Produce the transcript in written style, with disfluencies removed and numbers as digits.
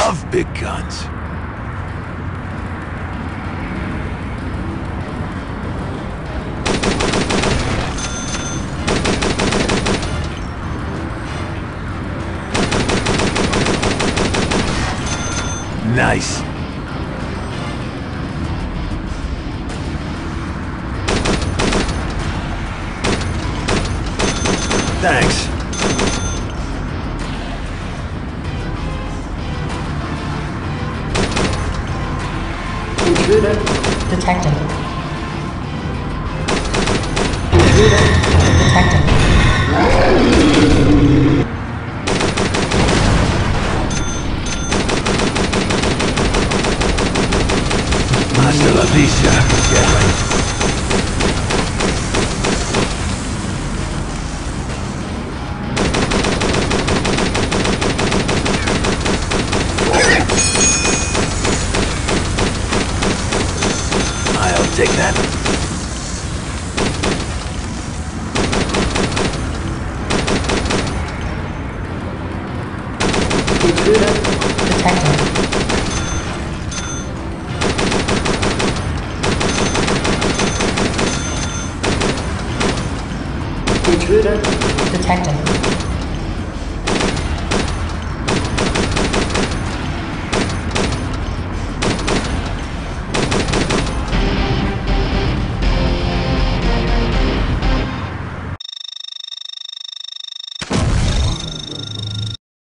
love big guns. Nice. Thanks. Intruder detected. Intruder detected. Hasta la vista. Yeah, right. I'll take that. Intruder detected. Intruder detected.